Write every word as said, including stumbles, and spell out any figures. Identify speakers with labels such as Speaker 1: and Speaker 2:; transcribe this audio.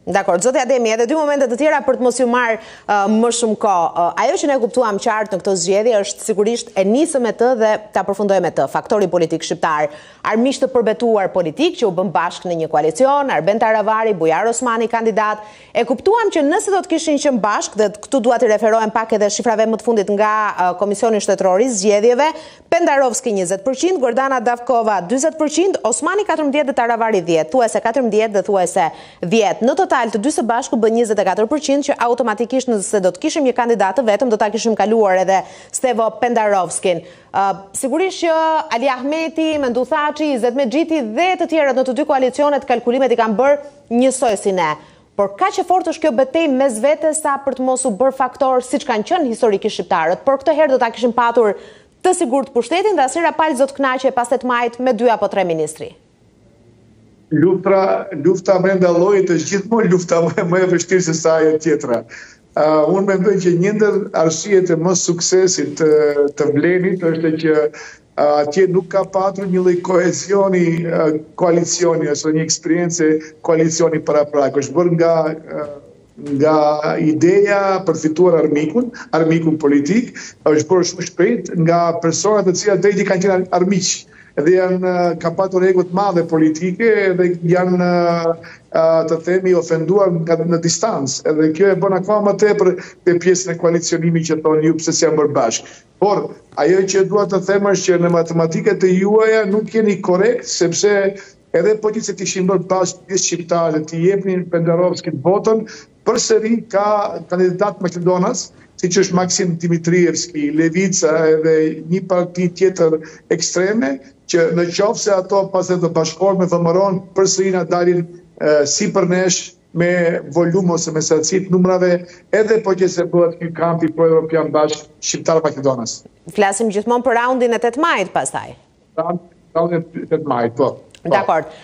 Speaker 1: Dakor, zoti Ademi, edhe dy momente të tjera për të mos ju marrë uh, më shumë kohë. Uh, ajo që ne kuptuam qartë në këtë zgjedhje është sigurisht e nisëm me të dhe ta përfundojmë me të. Faktori politik shqiptar, armiqtë të përbetuar politik që u bën bashkë në një koalicion, Arben Taravari, Bujar Osmani kandidat. E kuptuam që nëse do të kishin qenë bashkë, dhe këtu dua të referohem pak edhe shifrave më të fundit nga uh, Komisioni Shtetëror i Zgjedhjeve, Pendarovski njëzet përqind, Gordana Davkova dyzet përqind, Osmani katërmbëdhjetë dhe Taravari dhjetë, thuajse katërmbëdhjetë dhe thuajse dhjetë. Në total të dy së bashku bën njëzet e katër përqind që automatikisht nëse do të kishim një kandidat të vetëm do ta kishim kaluar edhe Stevo Pendarovskin. Uh, sigurisht që Ali Ahmeti, Mendu Thaçi, Izzet Mexhiti dhe të tjerët në të dy koalicionet kalkulimet i kanë bërë njësoj si ne. Por kaq e fortë është kjo betejë mes vetes sa për të mos u bërë faktor siç kanë qenë historikisht shqiptarët, por këtë herë do ta kishim patur të sigurt pushtetin dhe Asira Pal zot kënaqe pas tetë majit me dy apo tre ministri.
Speaker 2: Lufta, lufta brenda llojit është gjithmonë lufta më, më e vështirë se sa ajo tjetra. Uh, unë mendoj që një ndër arsyet e mos suksesit të, të Blenit është që uh, atje nuk ka patur një lloj kohesioni uh, koalicioni ose një eksperiencë koalicioni paraprak. Është bërë nga uh, nga ideja për fituar armikun, armikun politik, është bërë shumë shpejt nga personat të cilat drejti kanë qenë armiq. Edhe janë ka patur rregull të madhe politike dhe janë të themi ofenduar në distancë. Edhe kjo e bën akoma më tepër te pjesën e koalicionimit që thonë ju pse s'janë bërë bashkë. Por ajo që dua të them është që në matematikat e juaja nuk jeni korrekt sepse edhe po që se të ishin bërë bashkë pjesë shqiptare të jepnin Pendarovskit votën, përsëri ka kandidat Maqedonas, siç është Maksim Dimitrievski, Levica edhe një parti tjetër ekstreme, që në qoftë se ato pas e të bashkohen me V M R-on, përsëri na dalin e, si për nesh me volum ose me saci të numrave, edhe po që se bëhet ky kampi pro-evropian bashkë shqiptar Maqedonas.
Speaker 1: Flasim gjithmonë për raundin e tetë majit pastaj.
Speaker 2: Raundin e tetë majit, po.
Speaker 1: Dakor.